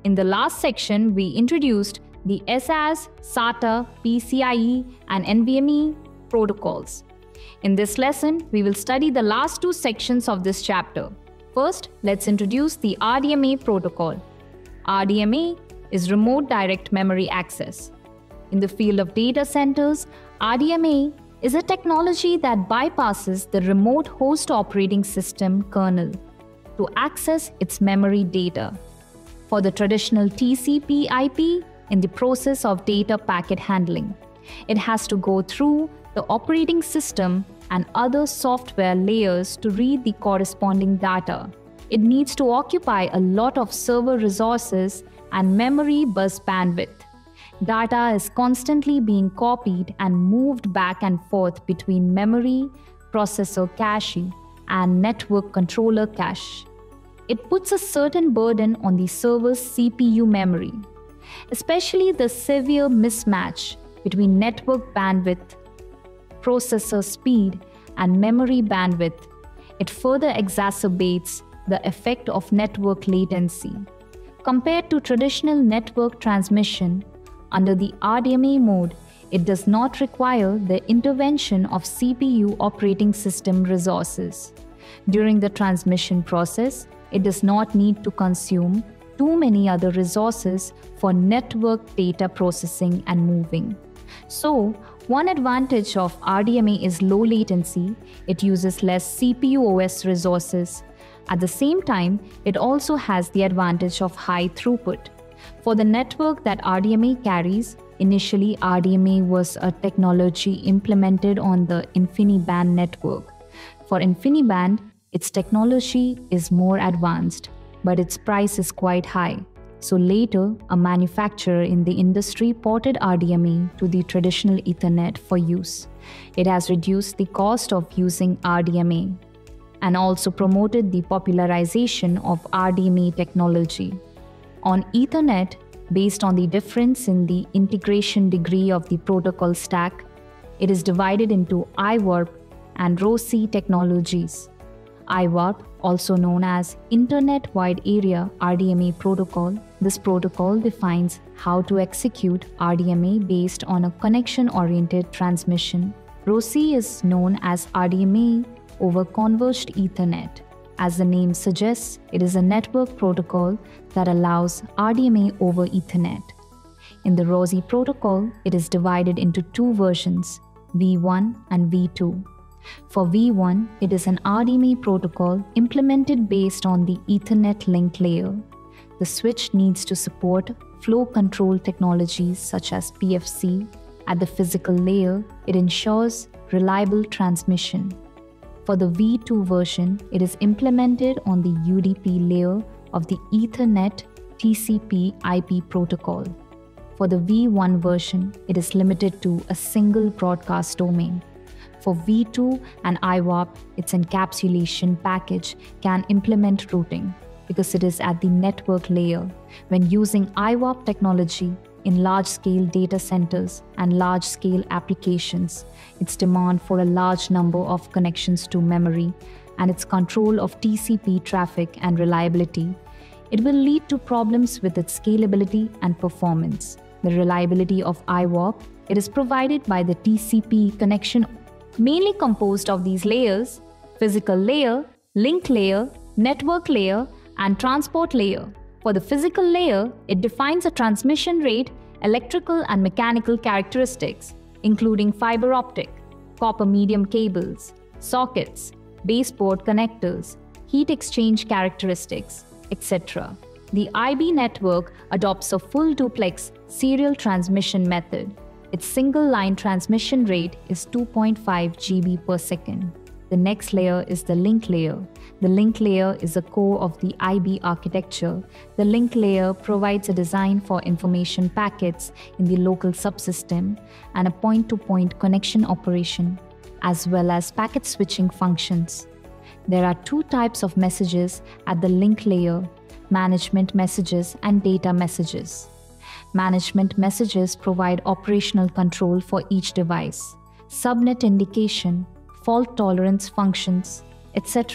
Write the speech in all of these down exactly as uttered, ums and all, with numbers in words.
In the last section, we introduced the S A S, SATA, PCIe, and NVMe protocols. In this lesson, we will study the last two sections of this chapter. First, let's introduce the R D M A protocol. R D M A is Remote Direct Memory Access. In the field of data centers, R D M A is a technology that bypasses the remote host operating system kernel to access its memory data. For the traditional T C P I P, in the process of data packet handling, it has to go through the operating system and other software layers to read the corresponding data. It needs to occupy a lot of server resources and memory bus bandwidth. Data is constantly being copied and moved back and forth between memory, processor cache, and network controller cache. It puts a certain burden on the server's C P U memory, especially the severe mismatch between network bandwidth, processor speed, and memory bandwidth. It further exacerbates the effect of network latency. Compared to traditional network transmission, under the R D M A mode, it does not require the intervention of C P U operating system resources. During the transmission process, it does not need to consume too many other resources for network data processing and moving. So, one advantage of R D M A is low latency. It uses less C P U O S resources. At the same time, it also has the advantage of high throughput. For the network that R D M A carries, initially R D M A was a technology implemented on the InfiniBand network. For InfiniBand, its technology is more advanced, but its price is quite high. So later, a manufacturer in the industry ported R D M A to the traditional Ethernet for use. It has reduced the cost of using R D M A and also promoted the popularization of R D M A technology. On Ethernet, based on the difference in the integration degree of the protocol stack, it is divided into I WARP and R O C E technologies. I WARP, also known as Internet Wide Area R D M A protocol, this protocol defines how to execute R D M A based on a connection-oriented transmission. R O C E is known as R D M A over Converged Ethernet. As the name suggests, it is a network protocol that allows R D M A over Ethernet. In the R O C E protocol, it is divided into two versions, V one and V two. For V one, it is an R D M A protocol implemented based on the Ethernet link layer. The switch needs to support flow control technologies such as P F C. At the physical layer, it ensures reliable transmission. For the V two version, it is implemented on the U D P layer of the Ethernet T C P I P protocol. For the V one version, it is limited to a single broadcast domain. For V two and I WARP, its encapsulation package can implement routing because it is at the network layer. When using I WARP technology in large-scale data centers and large-scale applications, its demand for a large number of connections to memory and its control of T C P traffic and reliability, it will lead to problems with its scalability and performance. The reliability of I WARP, it is provided by the T C P connection, mainly composed of these layers: physical layer, link layer, network layer, and transport layer. For the physical layer, it defines a transmission rate, electrical and mechanical characteristics, including fiber optic, copper medium cables, sockets, baseboard connectors, heat exchange characteristics, et cetera. The I B network adopts a full duplex serial transmission method. Its single-line transmission rate is two point five gigabits per second. The next layer is the link layer. The link layer is a core of the I B architecture. The link layer provides a design for information packets in the local subsystem and a point-to-point connection operation, as well as packet switching functions. There are two types of messages at the link layer: management messages and data messages. Management messages provide operational control for each device, subnet indication, fault tolerance functions, et cetera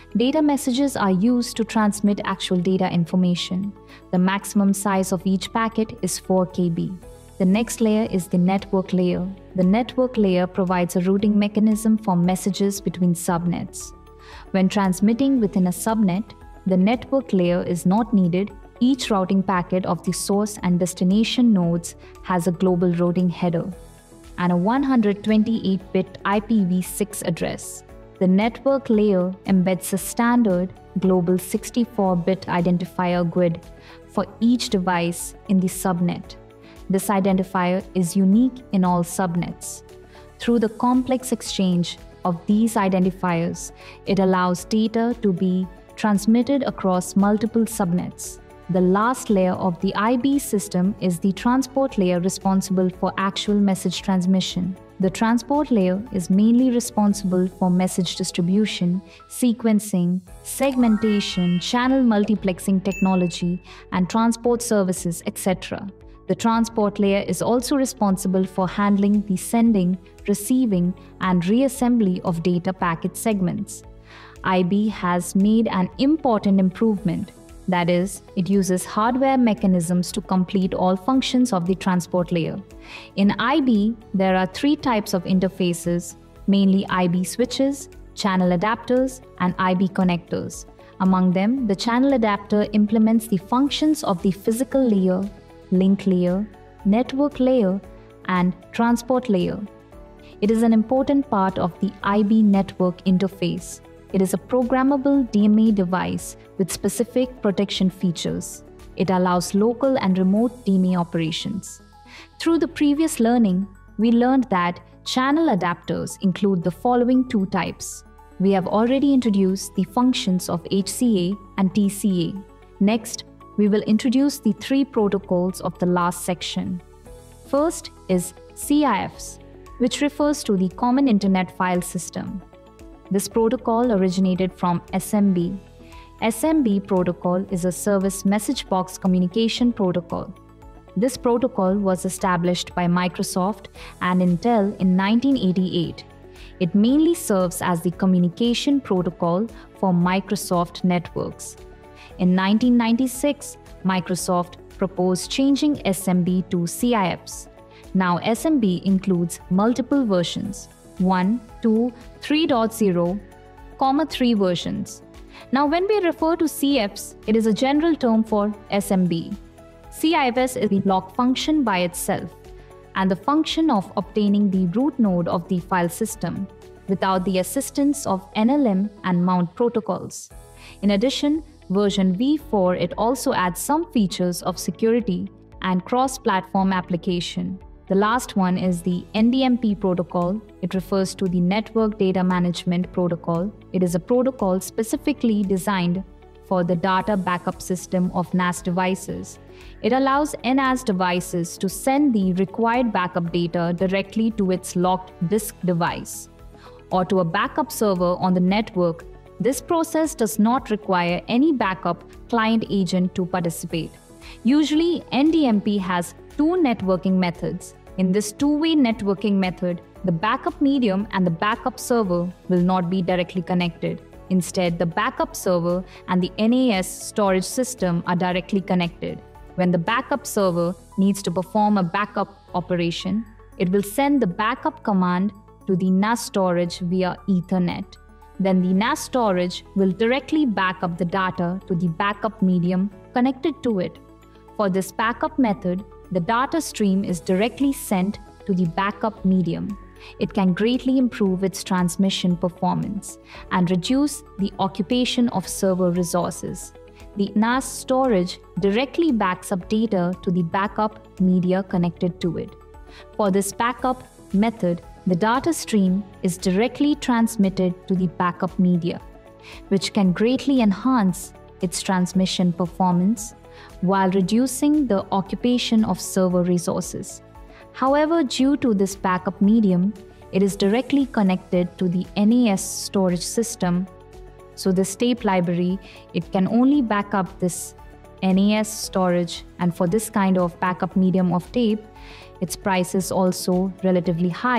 Data messages are used to transmit actual data information. The maximum size of each packet is four K B. The next layer is the network layer. The network layer provides a routing mechanism for messages between subnets. When transmitting within a subnet, the network layer is not needed. Each routing packet of the source and destination nodes has a global routing header and a one hundred twenty-eight bit I P v six address. The network layer embeds a standard global sixty-four bit identifier grid for each device in the subnet. This identifier is unique in all subnets. Through the complex exchange of these identifiers, it allows data to be transmitted across multiple subnets. The last layer of the I B system is the transport layer responsible for actual message transmission. The transport layer is mainly responsible for message distribution, sequencing, segmentation, channel multiplexing technology, and transport services, et cetera. The transport layer is also responsible for handling the sending, receiving, and reassembly of data packet segments. I B has made an important improvement. That is, it uses hardware mechanisms to complete all functions of the transport layer. In I B, there are three types of interfaces, mainly I B switches, channel adapters, and I B connectors. Among them, the channel adapter implements the functions of the physical layer, link layer, network layer, and transport layer. It is an important part of the I B network interface. It is a programmable D M A device with specific protection features. It allows local and remote D M A operations. Through the previous learning, we learned that channel adapters include the following two types. We have already introduced the functions of H C A and T C A. Next, we will introduce the three protocols of the last section. First is C I Fs, which refers to the Common Internet File System. This protocol originated from S M B. S M B protocol is a service message box communication protocol. This protocol was established by Microsoft and Intel in nineteen eighty-eight. It mainly serves as the communication protocol for Microsoft networks. In nineteen ninety-six, Microsoft proposed changing S M B to C I Fs. Now S M B includes multiple versions. one, two, three point zero, three versions. Now when we refer to C I Fs, it is a general term for S M B. C I Fs is the block function by itself and the function of obtaining the root node of the file system without the assistance of N L M and mount protocols. In addition, version v four it also adds some features of security and cross-platform application. The last one is the N D M P protocol. It refers to the Network Data Management Protocol. It is a protocol specifically designed for the data backup system of N A S devices. It allows N A S devices to send the required backup data directly to its locked disk device or to a backup server on the network. This process does not require any backup client agent to participate. Usually, N D M P has two networking methods. In this two-way networking method, the backup medium and the backup server will not be directly connected. Instead, the backup server and the N A S storage system are directly connected. When the backup server needs to perform a backup operation, it will send the backup command to the N A S storage via Ethernet. Then the N A S storage will directly back up the data to the backup medium connected to it. For this backup method, the data stream is directly sent to the backup medium. It can greatly improve its transmission performance and reduce the occupation of server resources. The N A S storage directly backs up data to the backup media connected to it. For this backup method, the data stream is directly transmitted to the backup media, which can greatly enhance its transmission performance while reducing the occupation of server resources. However, due to this backup medium, it is directly connected to the N A S storage system. So this tape library, it can only back up this N A S storage, and for this kind of backup medium of tape, its price is also relatively high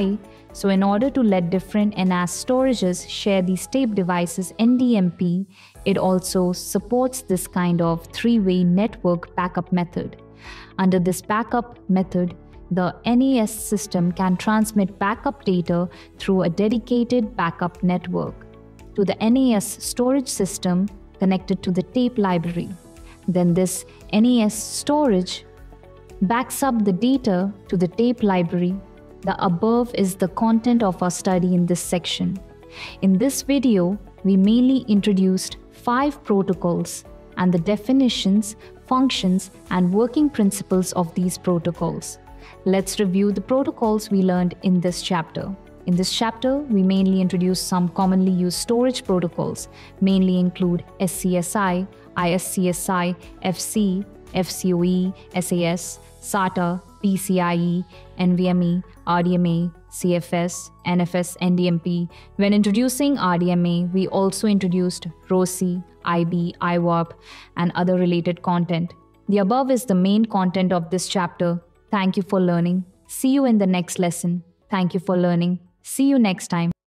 So in order to let different N A S storages share these tape devices N D M P, it also supports this kind of three-way network backup method. Under this backup method, the N A S system can transmit backup data through a dedicated backup network to the N A S storage system connected to the tape library. Then this N A S storage backs up the data to the tape library. The above is the content of our study in this section. In this video, we mainly introduced five protocols and the definitions, functions, and working principles of these protocols. Let's review the protocols we learned in this chapter. In this chapter, we mainly introduced some commonly used storage protocols, mainly include S C S I, I S C S I, F C, F C O E, S A S, SATA, P C I E, N V M E, R D M A, C F S, N F S, N D M P. When introducing R D M A, we also introduced ROSI, I B, I W A P, and other related content. The above is the main content of this chapter. Thank you for learning. See you in the next lesson. Thank you for learning. See you next time.